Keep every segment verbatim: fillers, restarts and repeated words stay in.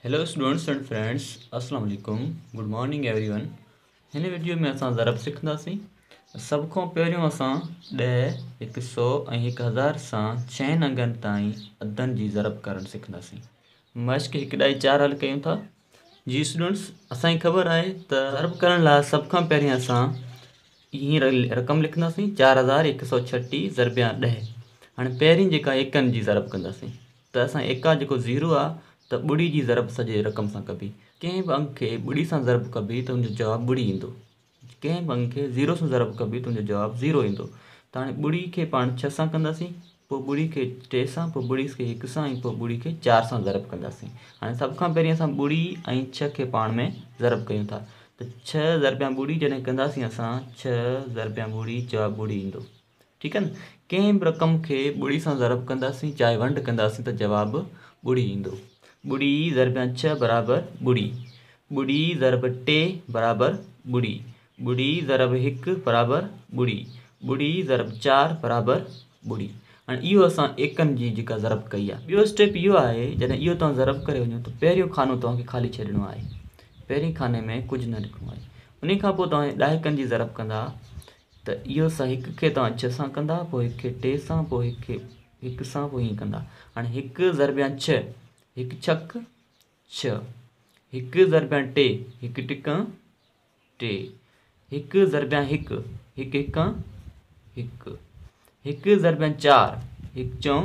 Hello students and friends, अस्सलाम वालेकुम, good morning everyone. हिन वीडियो में असां ज़रब सिखंदासीं। सब खां पहिरियों असां ॾह, हिकु सौ ऐं हिकु हज़ार सां छहनि अंगनि ताईं अदनि जी ज़रब करणु सिखंदासीं। मश्क हिकु ॾाई चारि हल कयूं था। जी स्टूडेंट्स, असांखे ख़बर आहे त ज़रब करण लाइ सब खां पहिरियों असां हीअं रक़म लिखंदासीं, चारि हज़ार हिकु सौ छटीह ज़रबिया ॾह। हाणे पहिरीं जेका एकनि जी ज़रब कंदासीं त असां एका जेको ज़ीरो आहे त ॿुड़ी जी ज़रब सॼे रक़म सां कबी। कंहिं बि अंग खे ॿुड़ी सां ज़रब कबी त हुनजो जवाबु ॿुड़ी ईंदो। कंहिं बि अंग खे ज़ीरो सां ज़रब कबी त हुनजो जवाबु ज़ीरो ईंदो। त हाणे ॿुड़ी खे पाण छह सां कंदासीं, पोइ ॿुड़ी खे टे सां, पोइ ॿुड़ी खे हिकु सां, ऐं पोइ ॿुड़ी खे चारि सां ज़रब कंदासीं। हाणे सभ खां पहिरीं असां ॿुड़ी ऐं छह खे पाण में ज़रब कयूं था त छह ज़रबिया ॿुड़ी जॾहिं कंदासीं असां छह ज़रबिया ॿुड़ी, जवाबु ॿुड़ी ईंदो। ठीकु आहे न। कंहिं बि रक़म खे ॿुड़ी सां ज़रब कंदासीं, चाहे वंड कंदासीं, त जवाबु ॿुड़ी ईंदो। ॿुड़ी ज़रबिया छह बराबरि ॿुड़ी, ॿुड़ी ज़रब टे बराबरि ॿुड़ी, ॿुड़ी ज़रब हिकु बराबरि ॿुड़ी, ॿुड़ी ज़रब चारि बराबरि ॿुड़ी। हाणे इहो असां एकनि जी जेका ज़रब कई आहे। ॿियो स्टेप इहो आहे, जॾहिं इहो तव्हां ज़रब करे वञो त पहिरियों खानो तव्हांखे ख़ाली छॾिणो आहे। पहिरीं खाने में कुझु न लिखिणो आहे। उन खां पोइ तव्हां ॾाहिकनि जी ज़रब कंदा त इहो सां हिक खे तव्हां छह सां कंदा, पोइ हिक खे टे सां, पोइ हिक खे हिकु सां, पोइ हीअं कंदा। हाणे हिकु ज़रबिया छह, हिकु छक छह, हिकु ज़रबिया टे, हिकु टिका टे, हिकु ज़रबिया हिकु, हिकु हिका हिकु, हिकु ज़रबिया चारि, हिकु चऊं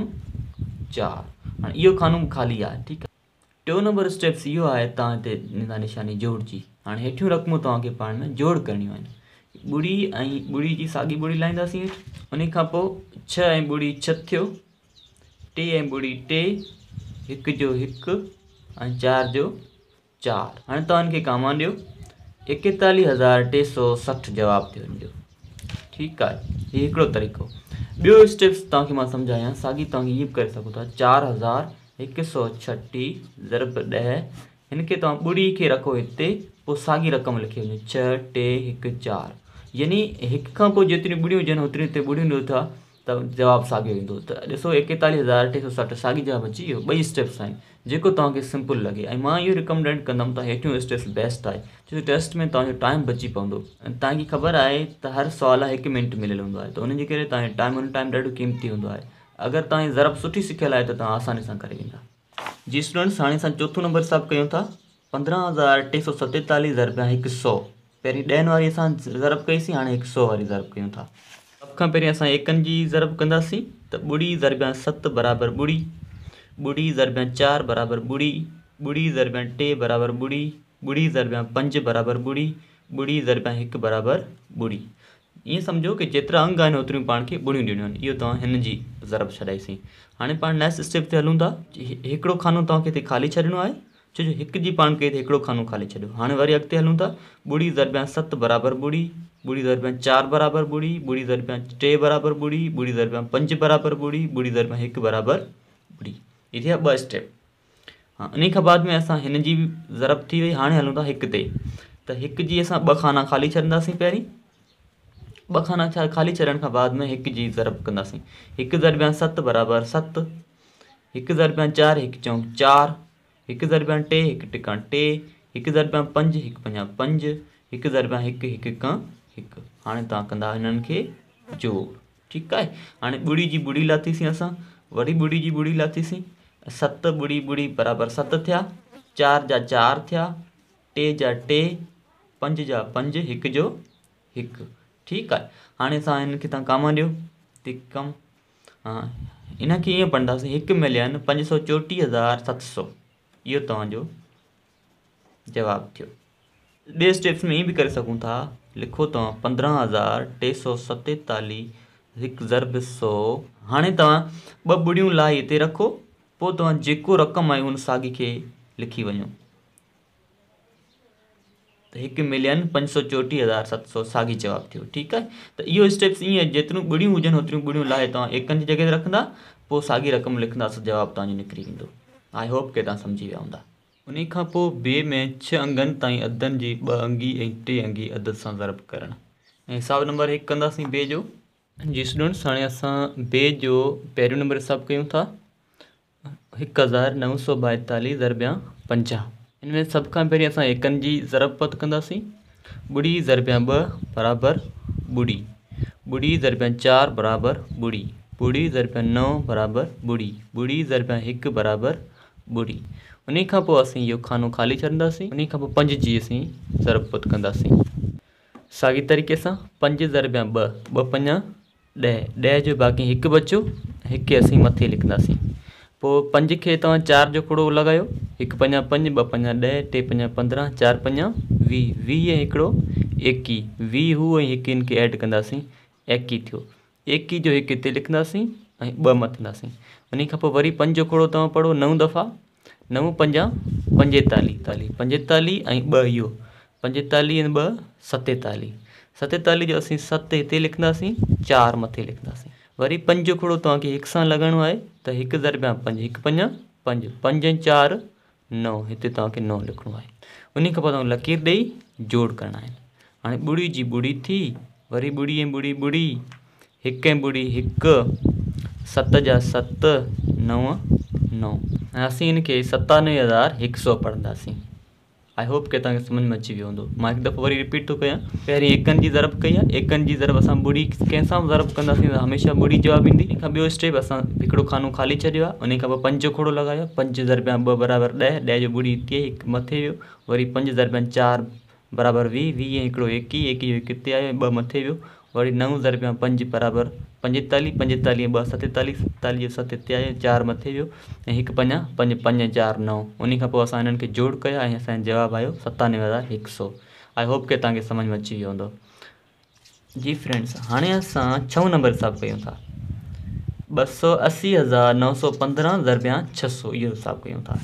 चारि। हाणे इहो खानो ख़ाली आहे। ठीकु आहे। टियों नंबर स्टेप्स इहो आहे, तव्हां हिते निंदा निशानी जोड़ जी। हाणे हेठियूं रक़मूं तव्हांखे पाण में जोड़ करणियूं आहिनि। ॿुड़ी ऐं ॿुड़ी जी साॻी ॿुड़ी लाहींदासीं। उन खां पोइ छह ऐं ॿुड़ी छह थियो, टे ऐं ॿुड़ी टे, हिकु जो हिकु ऐं चारि जो चारि। हाणे तव्हां हिनखे कामा ॾियो, एकतालीह हज़ार टे सौ सठि जवाबु थियो हिनजो। ठीकु आहे। हीउ हिकिड़ो तरीक़ो। ॿियो स्टेप्स तव्हांखे मां सम्झायां, साॻी तव्हांखे हीअं बि करे सघो था। चारि हज़ार हिकु सौ छटीह ज़रब ॾह, हिनखे तव्हां ॿुड़ी खे रखो हिते, पोइ साॻी रक़म लिखी वञो, छह टे हिकु चारि। यानी हिक खां पोइ जेतिरियूं ॿुड़ियूं हुजनि ओतिरियूं हिते ॿुड़ियूं ॾियो था त जवाबु साॻियो ईंदो। त ॾिसो, एकतालीह हज़ार टे सौ सठि साॻी जवाबु अची वियो। ॿई स्टेप्स आहिनि, जेको तव्हांखे सिंपल लॻे। ऐं मां इहो रिकमेंड कंदुमि त हेठियूं स्टेप्स बेस्ट आहे, छो जो टेस्ट में तव्हांजो टाइम बची पवंदो। ऐं तव्हांखे ख़बर आहे त हर सुवाल हिकु मिंट मिलियलु हूंदो आहे, त उनजे करे तव्हांजो टाइम उन टाइम ॾाढो क़ीमती हूंदो आहे। अगरि तव्हांजी ज़रब सुठी सिखियल आहे त तव्हां आसानी सां करे वेंदा। जी स्टूडेंट्स, हाणे असां चोथों नंबर हिसाबु कयूं था। पंद्रहं हज़ार टे सौ सतेतालीह ज़रबिया हिकु सौ। पहिरीं ॾहनि वारी असां ज़रब कईसीं, हाणे हिकु सौ वारी ज़रब कयूं था। सभ खां पहिरीं असां एकनि जी ज़रब कंदासीं त ॿुड़ी ज़रबिया सत बराबरि ॿुड़ी, ॿुड़ी ज़रबिया चारि बराबरि ॿुड़ी, ॿुड़ी ज़रबिया टे बराबरि ॿुड़ी, ॿुड़ी ज़रबिया पंज बराबरि ॿुड़ी, ॿुड़ी ज़रबिया हिकु बराबरि ॿुड़ी। ईअं सम्झो कि जेतिरा अंग आहिनि ओतिरियूं पाण खे ॿुड़ियूं ॾियणियूं आहिनि। इहो तव्हां हिन जी ज़रब छॾाईसीं। हाणे पाण नेक्स्ट स्टेप ते हलूं था। हिकिड़ो खानो तव्हांखे हिते ख़ाली छॾिणो आहे, छो जो हिकु जी पाण खे हिकिड़ो खानो ख़ाली छॾियो। हाणे वरी अॻिते हलूं था। ॿुड़ी ज़रबिया सत बराबरि ॿुड़ी, ॿुड़ी ज़रबिया चारि बराबरि ॿुड़ी, ॿुड़ी ज़रबिया टे बराबरि ॿुड़ी, ॿुड़ी ज़रबिया पंज बराबरि ॿुड़ी, ॿुड़ी ज़रबिया हिकु बराबरि ॿुड़ी। इहे थिया ॿ स्टेप। हा, इन खां बाद में असां हिन जी बि ज़रब थी वई। हाणे हलूं था हिक ते। त हिक जी असां ॿ खाना ख़ाली छॾींदासीं। पहिरीं ॿ खाना छा ख़ाली छॾण खां बाद में हिक जी ज़रब कंदासीं। हिकु ज़रबिया सत बराबरि सत, हिकु ज़रबिया चारि, हिकु चऊं चारि, हिकु ज़रबिया टे, हिकु टिका टे, हिकु ज़रबिया पंज, हिकु पंजा पंज, हिकु ज़रबिया हिकु, हिकु हिका हिकु। हाणे तव्हां कंदा हिननि खे जोड़। ठीकु आहे। हाणे ॿुड़ी जी ॿुड़ी लाथीसीं असां, वरी ॿुड़ी जी ॿुड़ी लाथीसीं। सत ॿुड़ी ॿुड़ी बराबरि सत थिया, चारि जा चारि थिया, टे जा टे, पंज जा पंज, हिकु जो हिकु। ठीकु आहे। हाणे असां हिनखे तव्हां कामा ॾियो, तिकम। हा, इनखे ईअं पढ़ंदासीं, हिकु मिलियन पंज सौ चोटीह हज़ार सत सौ। इहो तव्हांजो जवाबु थियो। ॿिए स्टेप्स में ईअं बि करे सघूं था। लिखो तव्हां पंद्रहं हज़ार टे सौ सतेतालीह हिकु ज़रब सौ। हाणे तव्हां ॿ ॿुड़ियूं लाइ हिते रखो, पोइ तव्हां जेको रक़म आहे उन साॻी खे लिखी वञो। त हिकु मिलियन पंज सौ चोटीह हज़ार सत सौ साॻी जवाबु थियो। ठीकु आहे। त इहो स्टेप्स ईअं, जेतिरियूं ॿुड़ियूं हुजनि ओतिरियूं ॿुड़ियूं लाइ तव्हां एकनि जी जॻह ते रखंदा, पोइ साॻी रक़म लिखंदा, जवाबु तव्हांजो निकिरी वेंदो। आई होप कि तव्हां सम्झी विया हूंदा। उन खां पोइ ॿिए में छह अंगनि ताईं अदनि जी ॿ अंगी ऐं टे अंगी अदद सां ज़रब करणु। ऐं हिसाबु नंबर हिकु कंदासीं ॿिए जो। जी स्टूडेंट्स, हाणे असां ॿिए जो पहिरियों नंबर हिसाबु कयूं था। हिकु हज़ार नव सौ ॿाएतालीह ज़रबिया पंजाह। इनमें सब खां पहिरीं असां एकनि जी ज़रब पत कंदासीं। ॿुड़ी ज़रबिया ॿ बराबरि ॿुड़ी, ॿुड़ी ज़रबिया चारि बराबरि ॿुड़ी, ॿुड़ी ज़रबिया नव बराबरि ॿुड़ी, ॿुड़ी ज़रबिया हिकु बराबरि ॿुड़ी। उन खां पोइ असीं इहो खानो ख़ाली छॾींदासीं। उन खां पोइ पंज जी असीं ज़रब पत कंदासीं। साॻी तरीक़े सां पंज ज़रबिया ॿ, ॿ पंज ॾह, ॾह जो बाक़ी हिकु बचो, हिकु असीं मथे लिखंदासीं। पोइ पंज खे तव्हां चारि जो खोड़ो लॻायो, हिकु पंज पंज, ॿ पंज ॾह, टे पंज पंद्रहं, चारि पंज वीह, वीह हिकिड़ो एकवीह, वीह हू ऐं हिकु हिन खे ऐड कंदासीं, एकवीह थियो। एकवीह जो हिकु हिते लिखंदासीं ऐं ॿ मथंदासीं। उन खां पोइ वरी पंज जो खोड़ो तव्हां पढ़ो नव दफ़ा, नव पंजा पंजेतालीह, पंजेतालीह ऐं ॿ इहो पंजेतालीह ऐं ॿ सतेतालीह, सतेतालीह जो असीं सत हिते लिखंदासीं, चारि मथे लिखंदासीं। वरी पंज जो खोड़ो तव्हांखे हिकु सां लॻाइणो आहे, त हिकु ज़रबिया पंज, हिकु पंज पंज, पंज ऐं चारि नव, हिते तव्हांखे नव लिखिणो आहे। उन खां पोइ तव्हां लकीर ॾेई जोड़ करणा आहिनि। हाणे ॿुड़ी जी ॿुड़ी थी, वरी ॿुड़ी ऐं ॿुड़ी ॿुड़ी, हिकु ऐं ॿुड़ी हिकु, सत जा सत, नव नव, ऐं असीं हिन खे सतानवे हज़ार हिकु सौ पढ़ंदासीं। आई होप कि तव्हांखे सम्झ में अची वियो हूंदो। मां हिकु दफ़ो वरी रिपीट थो कयां। पहिरीं एकनि जी ज़रब कई आहे, एकनि जी ज़रब असां ॿुड़ी कंहिंसां ज़रब कंदासीं त हमेशह ॿुड़ी जवाबु ईंदी। इन खां ॿियो स्टेप असां हिकिड़ो खानो ख़ाली छॾियो आहे, उन खां पोइ पंज जो खोड़ो लॻायो, पंज ज़रबिया ॿ बराबरि ॾह, ॾह जो ॿुड़ी हिते हिकु मथे वियो, वरी पंज ज़रबिया चारि बराबरि वीह, वीह हिकिड़ो एकवीह, एकवीह हिकु हिते आयो, ॿ मथे वियो, वरी नव ज़रबिया पंज बराबरि पंजेतालीह, पंजेतालीह ॿ सतेतालीह, सतेतालीह जो सत हिते आयो, चारि मथे वियो, ऐं हिकु पंज पंज पंज चारि नव। उन खां पोइ असां हिननि खे जोड़ कया ऐं असांजो जवाबु आयो सतानवे हज़ार हिकु सौ। आई होप कि तव्हांखे सम्झ में अची वियो हूंदो। जी फ्रेंड्स, हाणे असां छह नंबर हिसाबु कयूं था। ॿ सौ असी हज़ार नव सौ पंद्रहं ज़रबिया छह सौ, इहो हिसाबु कयूं था।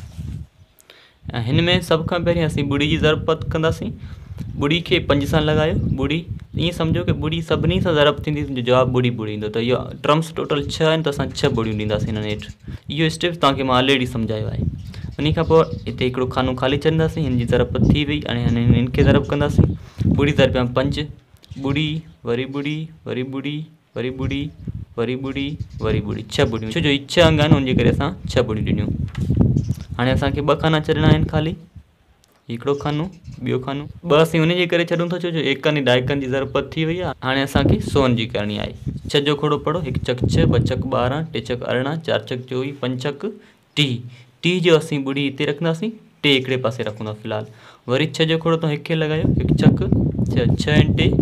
ऐं हिन में सभ खां पहिरीं असीं ॿुड़ी जी ज़रब पत कंदासीं। ॿुड़ी खे पंज सां लॻायो, ॿुड़ी ईअं सम्झो कि ॿुड़ी सभिनी सां ज़रब थींदी, तुंहिंजो जवाबु ॿुड़ी ॿुड़ी ईंदो। त इहो टर्म्स टोटल छह आहिनि, त असां छह ॿुड़ियूं ॾींदासीं हिन हेठि। इहो स्टेप तव्हांखे मां ऑलरेडी सम्झायो आहे। उन खां पोइ हिते हिकिड़ो खानो ख़ाली छॾींदासीं, हिन जी ज़रब थी वई, हाणे हिन खे ज़रब कंदासीं। ॿुड़ी ज़रबिया पंज, ॿुड़ी वरी ॿुड़ी वरी ॿुड़ी वरी ॿुड़ी वरी ॿुड़ी वरी ॿुड़ी, छह ॿुड़ियूं, छो जो हीअ छह अंग आहिनि, उनजे करे असां छह ॿुड़ियूं ॾिनियूं। हाणे असांखे ॿ खाना छॾणा आहिनि ख़ाली, हिकिड़ो खानो ॿियो खानो, ॿ असीं उनजे करे छॾूं था छो जो एकनि ऐं ॾाहिकनि जी ज़रब थी वई आहे। हाणे असांखे सोन जी करणी आहे। छह जो खोड़ो पढ़ो, हिकु चक छह, ॿ चक ॿारहं, टे चक अरिड़हं, चारि चक चोवीह, पंज चक टीह, टीह जो असीं ॿुड़ी हिते रखंदासीं, टे हिकिड़े पासे रखूं था फ़िलहालु। वरी छह जो खोड़ो तव्हां हिकु खे लॻायो, हिकु चक छह, छह ऐं टे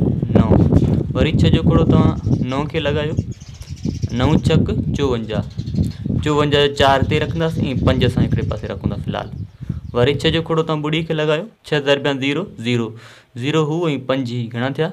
नव, वरी छह जो खोड़ो तव्हां नव खे लॻायो, नव चक चोवंजाह, चोवंजाह जो चारि हिते रखंदासीं, पंज असां हिकिड़े पासे रखूं था फ़िलहालु। वरी छह जो खोड़ो तव्हां ॿुड़ी खे लॻायो, छह ज़रबिया ज़ीरो ज़ीरो, ज़ीरो हू ऐं पंज ही घणा थिया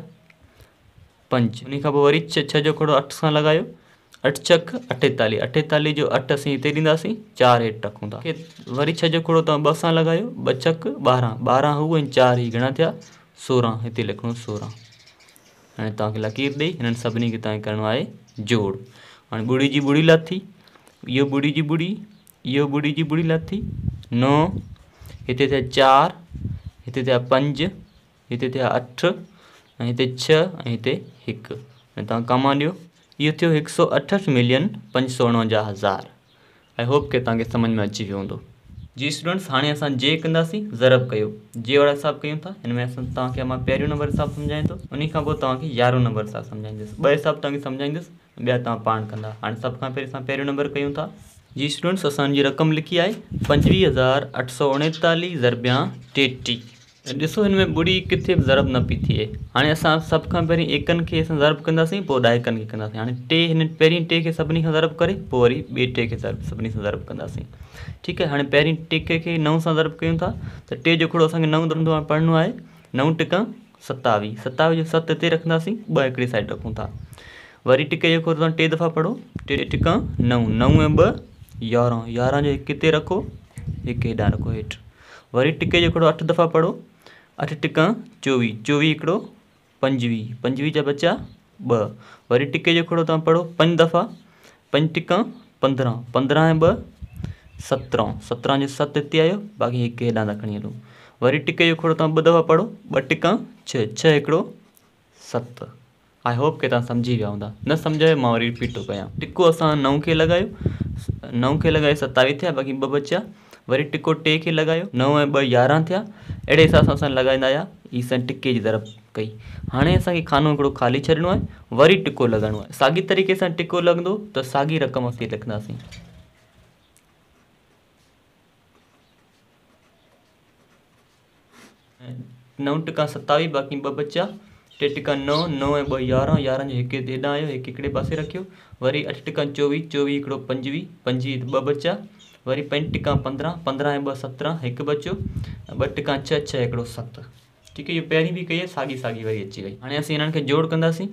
पंज। उन खां पोइ वरी छह छह जो खोड़ो अठ सां लॻायो, अठ चक अठेतालीह, अठेतालीह जो अठ असीं हिते ॾींदासीं, चारि हेठि रखूं था। वरी छह जो खोड़ो तव्हां ॿ सां लॻायो, ॿ चक ॿारहं, ॿारहं हू ऐं चारि ही घणा थिया सोरहं, हिते लिखणो सोरहं। हाणे तव्हांखे लकीर ॾेई हिननि सभिनी खे तव्हांखे करिणो आहे जोड़। हाणे ॿुड़ी जी ॿुड़ी लाथी, इहो ॿुड़ी जी ॿुड़ी, इहो ॿुड़ी जी ॿुड़ी लाथी, नव, हिते थिया चारि, हिते थिया पंज, हिते थिया अठ, ऐं हिते छह, ऐं हिते हिकु, ऐं तव्हां कमा ॾियो, इहो थियो हिकु सौ अठहठि मिलियन पंज सौ उणवंजाह हज़ार। आई होप कि तव्हांखे सम्झ में अची वियो हूंदो। जी स्टूडेंट्स, हाणे असां जे कंदासीं, ज़रब कयो, जे वारा हिसाब कयूं था। हिन में असां तव्हांखे मां पहिरियों नंबर हिसाब सम्झायां थो, उन खां पोइ तव्हांखे यारहों नंबर हिसाब सम्झाईंदुसि, ॿ हिसाब तव्हांखे सम्झाईंदुसि, ॿिया तव्हां पाण कंदा। हाणे सभ खां पहिरीं असां पहिरियों नंबर कयूं था। जी स्टूडेंट्स, असांजी रक़म लिखी आहे पंजवीह हज़ार अठ सौ उणेतालीह ज़रबिया टेटीह। ॾिसो हिन में ॿुड़ी किथे बि ज़रब न पई थिए। हाणे असां सभ खां पहिरीं एकनि खे असां ज़रब कंदासीं, पोइ ॾाहिकनि खे कंदासीं। हाणे टे हिन पहिरीं टे खे सभिनी खां ज़रब करे, पोइ वरी ॿिए टे खे ज़रब सभिनी सां ज़रब कंदासीं। ठीकु आहे। हाणे पहिरीं टिके खे नव सां ज़रब कयूं था, त टे जो खोड़ो असांखे नव दफ़ो पढ़णो आहे, नव टिका सतावीह, सतावीह जो सत हिते रखंदासीं, ॿ हिकिड़ी साइड रखूं था। वरी टिके जो खोड़ो तव्हां टे दफ़ा पढ़ो, टे टिका नव, नव ऐं ॿ यारहं, यारहं जो हिकु हिते रखो, हिकु हेॾां रखो हेठि। वरी टिके जो खोड़ो अठ दफ़ा पढ़ो, अठ टिका चोवीह, चोवीह हिकिड़ो पंजवीह, पंजवीह जा बचा ॿ। वरी टिके जो खोड़ो तव्हां पढ़ो पंज दफ़ा, पंज टिका पंद्रहं, पंद्रहं ऐं ॿ सत्रहं, सत्रहं जो सत हिते आयो, बाक़ी हिकु हेॾां था खणी हलूं। वरी टिके जो खोड़ो तव्हां ॿ दफ़ा पढ़ो, ॿ टिका छह, छह हिकिड़ो सत। आई होप कि तव्हां सम्झी विया हूंदा। न सम्झायो मां वरी रिपीट थो कयां। टिको असां नव खे लॻायो, नव खे लॻाए सतावीह थिया, बाक़ी ॿ बचिया, वरी टिको टे खे लगायो, नव ऐं ॿ यारहं थिया। अहिड़े हिसाब सां असां लॻाईंदा आहियां। ई असां टिके जी ज़रब कई। हाणे असांखे खानो हिकिड़ो ख़ाली छॾिणो आहे, वरी टिको लॻाइणो आहे। साॻी तरीक़े सां टिको लॻंदो त साॻी रक़म असीं लिखंदासीं। नव टिका सतावीह, बाक़ी ॿ बचा। टे टिका नव, नव ऐं ॿ यारहं, यारहं जो हिकु हेॾां आयो, हिकु हिकिड़े पासे रखियो। वरी अठ टिका चोवीह, चोवीह हिकिड़ो पंजवीह, पंजवीह ॿ बचा। वरी पंज टिका पंद्रहं, पंद्रहं ऐं ॿ सत्रहं, हिकु बचियो। ॿ टिका छह, छह हिकिड़ो सत। ठीकु आहे, इहो पहिरीं बि कई आहे, साॻी साॻी वरी अची वई। हाणे असीं हिननि खे जोड़ कंदासीं।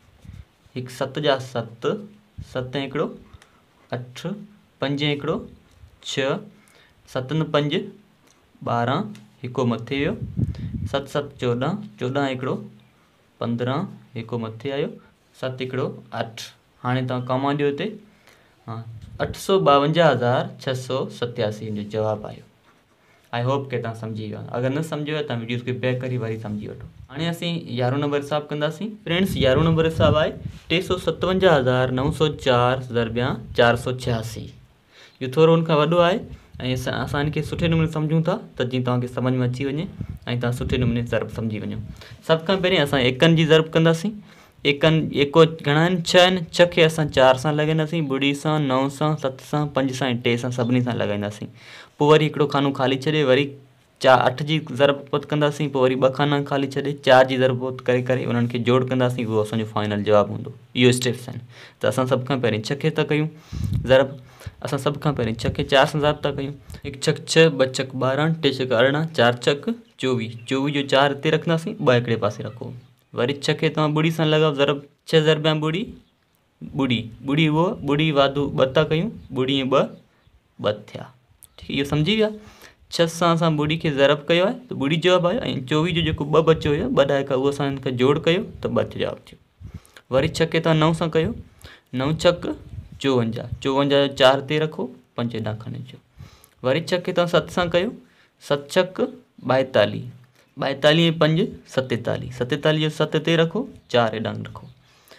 हिकु सत जा सत, सत ऐं हिकिड़ो अठ, पंज ऐं हिकिड़ो छह, सतनि पंज ॿारहं, हिकु मथे वियो। सत सत चोॾहं, चोॾहं हिकिड़ो पंद्रहं, हिकु मथे आयो। सत हिकिड़ो अठ। हाणे तव्हां कमा ॾियो हिते। हा, अठ सौ ॿावंजाह हज़ार छह सौ सतासी जो जवाबु आयो। आई होप कि तव्हां सम्झी वियो। अगरि न सम्झो आहे तव्हां वीडियो खे बैक करे वरी सम्झी वठो। हाणे असीं यारहों नंबर हिसाबु कंदासीं। फ्रेंड्स, यारहों नंबर हिसाबु आहे टे सौ सतवंजाह हज़ार नव सौ चारि ज़रबिया चारि सौ छियासी। इहो थोरो हुन खां वॾो आहे ऐं असां असां हिनखे सुठे नमूने सम्झूं था त जीअं तव्हांखे सम्झ में अची वञे ऐं तव्हां सुठे नमूने ज़रब सम्झी वञो। सभ खां पहिरीं असां एकनि जी ज़रब कंदासीं। एकनि एको घणा आहिनि? छह आहिनि। छह खे असां चारि सां लॻाईंदासीं, ॿुड़ी सां, नव सां, सत सां, पंज सां ऐं टे सां, सभिनी सां लॻाईंदासीं। पोइ वरी हिकिड़ो खानो ख़ाली छॾे वरी चारि अठ जी ज़रब पोत कंदासीं। पोइ वरी ॿ खाना ख़ाली छॾे चारि जी ज़रब पोत करे करे उन्हनि खे जोड़ कंदासीं। उहो असांजो फाइनल जवाबु हूंदो। इहो स्टेप्स आहिनि। त असां सभ खां पहिरीं छह खे था कयूं ज़रब। असां सभ खां पहिरीं छह खे चारि सां ज़रब था कयूं। हिकु छह छह, ॿ छह ॿारहं, टे छह अरिड़हं, चारि छह चोवीह। चोवीह जो चारि हिते रखंदासीं, ॿ हिकिड़े पासे रखो। वरी छह खे तव्हां ॿुड़ी सां लॻाओ ज़रब। छह ज़रबिया ॿुड़ी, ॿुड़ी ॿुड़ी उहो ॿुड़ी वाधू ॿ था कयूं। ॿुड़ी ऐं ॿ ॿ थिया। ठीकु, इहो सम्झी विया। छह सां असां ॿुड़ी खे ज़रब कयो आहे त ॿुड़ी जवाबु आयो ऐं चोवीह जो जेको ॿ बचियो हुयो ॿ ॾाहिका उहो असां हिन खे जोड़ कयो त ॿ जवाबु थियो। वरी छह खे तव्हां नव सां कयो। नव छह चोवंजाह, चोवंजाह जो चारि हिते रखो, पंज हेॾां खणी अचो। वरी छह खे तव्हां सत सां कयो। सत छह ॿाएतालीह, ॿाएतालीह ऐं पंज सतेतालीह, सतेतालीह जो सत हिते रखो, चारि हेॾां रखो।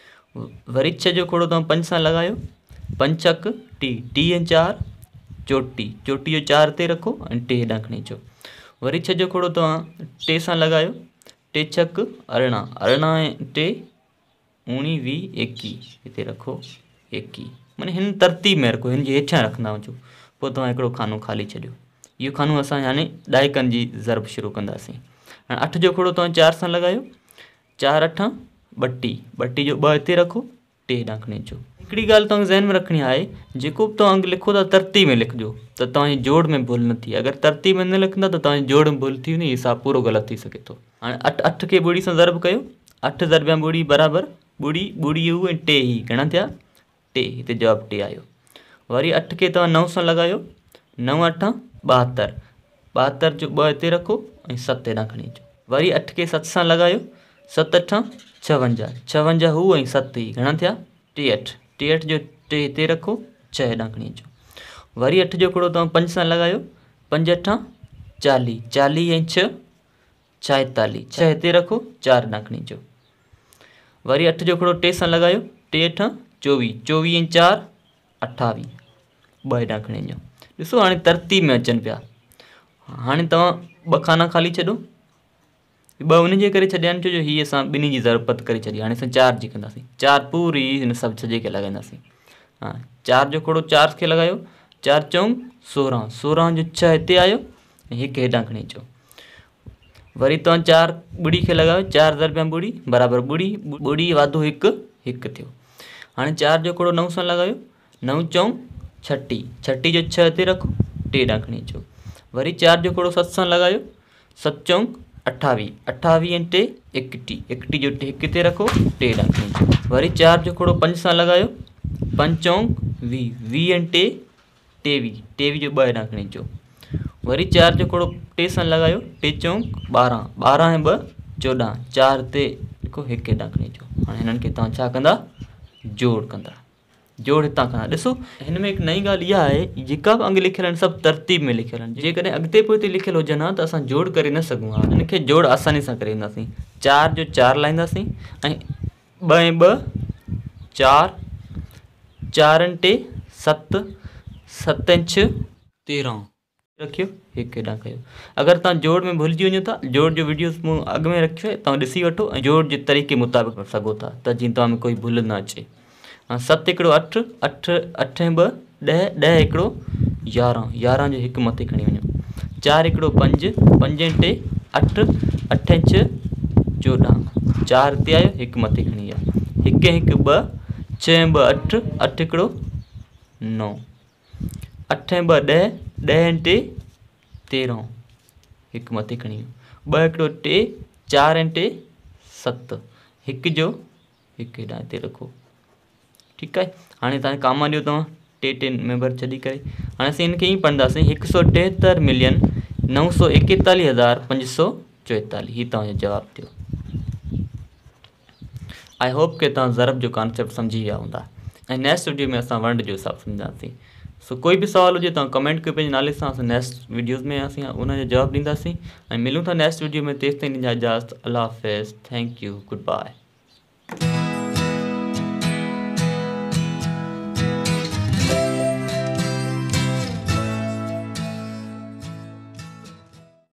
वरी छह जो खोड़ो तव्हां पंज सां लॻायो। पंज छह टी, टी ऐं चारि चोटी, चोटी जो चारि हिते रखो ऐं टे हेॾां खणी अचो। वरी छह जो खोड़ो तव्हां टे सां लॻायो। टे छह अरिड़हं, अरिड़हं ऐं टे उणिवीह, वीह, एकवीह हिते रखो, एकवीह। माना हिन तरतीब में रखो, हिन जे हेठियां रखंदा वञो। पोइ तव्हां हिकिड़ो खानो ख़ाली छॾियो। इहो खानो असां हाणे ॾाहिकनि जी ज़रब शुरू कंदासीं। हाणे अठ जो खोड़ो तव्हां चारि सां लॻायो। चारि अठ ॿटीह, ॿटीह जो ॿ हिते रखो, टे हेॾां खणी अचो। हिकिड़ी ॻाल्हि तव्हांखे ज़हन में रखणी आहे, जेको बि तव्हां अघु लिखो था तरतीब में लिखिजो त तव्हांजी जोड़ में भुल न थिए। अगरि तरतीब में न लिखंदा त तव्हांजी जोड़ में भुल थी वेंदी, हिसाबु पूरो ग़लति थी सघे थो। हाणे अठ अठ खे ॿुड़ी सां ज़रब कयो। अठ ज़रबिया ॿुड़ी बराबरि ॿुड़ी, ॿुड़ी हू ऐं टे ही घणा थिया? टे। हिते जवाबु टे आयो। वरी अठ खे तव्हां नव सां लॻायो। नव अठ ॿाहतरि, ॿाहतरि जो ॿ हिते रखो ऐं सत हेॾां खणी अचो। वरी अठ खे सत सां लॻायो। सत अठ छावंजाह, छावंजाह हू ऐं सत ही घणा थिया? टेहठि, टेहठि जो टे हिते रखो, छह हेॾां खणी अचो। वरी अठ जो खोड़ो तव्हां पंज सां लॻायो। पंज अठ चालीह, चालीह ऐं छह छाएतालीह, छह हिते रखो, चारि हेॾां खणी अचो। वरी अठ जो खोड़ो टे सां लॻायो। टे अठ चोवीह, चोवीह ऐं चारि अठावीह, ॿ हेॾां खणी वञो। ॾिसो हाणे तरतीब में अचनि पिया। हाणे तव्हां ॿ खाना ख़ाली छॾो। ॿ उन जे करे छॾिया आहिनि छो जो हीअ असां ॿिन्ही जी ज़रबत करे छॾी। हाणे असां चारि जी कंदासीं। चारि पूरी हिन सभु सॼे खे लॻाईंदासीं। हा, चारि जो खोड़ो चारि खे लॻायो। चारि चऊं सोरहं, सोरहं जो छह हिते आयो ऐं हिकु हेॾां खणी अचो। वरी तव्हां चारि ॿुड़ी खे लॻायो। चारि ज़रबिया ॿुड़ी बराबरि ॿुड़ी, ॿुड़ी वाधो हिकु, हिकु थियो। हाणे चारि जो खोड़ो नव सां लॻायो। नव चऊं छटीह, छटीह जो छह हिते रखो, टे हेॾां खणी अचो। वरी चारि जो खोड़ो सत सां लॻायो। सत चऊं अठावीह, अठावीह ऐं टे एकटीह, एकटीह जो हिकु हिते रखो, टे हेॾां खणी अचो। वरी चारि जो खोड़ो पंज सां लॻायो। पंज चऊं वीह, वीह ऐं टे टेवीह, टेवीह जो ॿ हेॾां खणी अचो। वरी चारि जो खोड़ो टे सां लॻायो। टे चऊं ॿारहं, ॿारहं ऐं ॿ चोॾहं, चारि हिते लिखो, हिकु हेॾां खणी अचो। हाणे हिननि खे तव्हां छा कंदा? जोड़ कंदा। जोड़ हितां कंदा। ॾिसो हिन में हिकु नई ॻाल्हि इहा आहे, जेका बि अंग लिखियल आहिनि सभु तरतीब में लिखियल आहिनि। जेकॾहिं अॻिते पोइ हिते लिखियलु हुजनि हा त असां जोड़ करे न सघूं हा। हिन खे जोड़ आसानी सां करे ईंदासीं। चारि जो चारि लाहींदासीं ऐं ॿ ऐं ॿ चारि, चारि ऐं टे सत, सत ऐं छह तेरहं, रखियो हिकु हेॾां कयो। अगरि तव्हां जोड़ में भुलिजी वञो था, जोड़ जो वीडियोस मूं अॻु में रखियो आहे, तव्हां ॾिसी वठो ऐं जोड़ जे तरीक़े मुताबिक़ कर सघो था त जीअं तव्हां में कोई भुल न अचे। हाणे सत हिकिड़ो अठ, अठ अठ ऐं ॿ ॾह, ॾह हिकिड़ो यारहं, यारहं जो हिकु मथे खणी वञो। चारि हिकिड़ो पंज, पंज ऐं टे अठ, अठ ऐं छह चोॾहं, चारि हिते आयो हिकु मथे खणी विया। हिकु ऐं हिकु ॿ, छह ऐं ॿ अठ, अठ हिकिड़ो नव, अठ ऐं ॿ ॾह, ॾह ऐं टे तेरहं, हिकु मथे खणी वियो। ॿ हिकिड़ो टे, चारि ऐं टे सत, हिकु जो हिकु हेॾां हिते रखो। ठीकु आहे। हाणे तव्हांखे काम ॾियो तव्हां टे टे मेंबर छॾी करे। हाणे असीं हिनखे ईअं पढ़ंदासीं हिकु सौ टेहतरि मिलियन नव सौ एकतालीह हज़ार पंज सौ चोएतालीह, हीउ तव्हांजो जवाबु थियो। आई होप कि तव्हां ज़रब जो कॉन्सेप्ट सम्झी विया हूंदा ऐं नेक्स्ट वीडियो में असां वर्ड जो हिसाबु सम्झासीं। सो कोई बि सवाल हुजे तव्हां कमेंट कयो पंहिंजे नाले सां, असां नेक्स्ट वीडियोज़ में असीं उनजो जवाबु ॾींदासीं ऐं मिलूं था नेक्स्ट वीडियो में। तेसिताईं इजाज़त, अल्लाह हाफ़िज़, थैंक यू, गुड बाय।